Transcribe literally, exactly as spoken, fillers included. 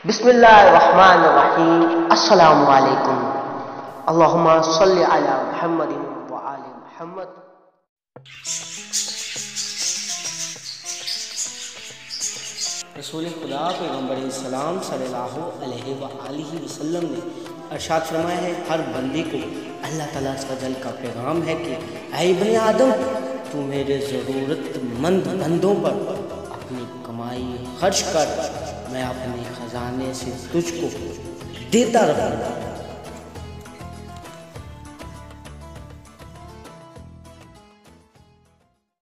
बिस्मिल्लाहिर्रहमानिर्रहीम। अस्सलामु अलैकुम। अल्लाहुम्मा सल्लि अला मुहम्मदिन व आलि मुहम्मद। रसूल खुदा पैगम्बर सलाम सल्लल्लाहु अलैहि व आलिहि वसल्लम ने इरशाद फरमाया है, हर बंदे को अल्लाह ताला सजल का पैगाम है कि ऐ इब्ने आदम, तू मेरे ज़रूरतमंद बंदों पर अपनी कमाई खर्च कर, मैं अपने खजाने से तुझको देता रहूँगा।